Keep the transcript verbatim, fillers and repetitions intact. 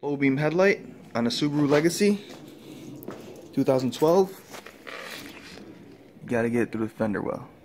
O-beam headlight on a Subaru Legacy two thousand twelve. You gotta get it through the fender well.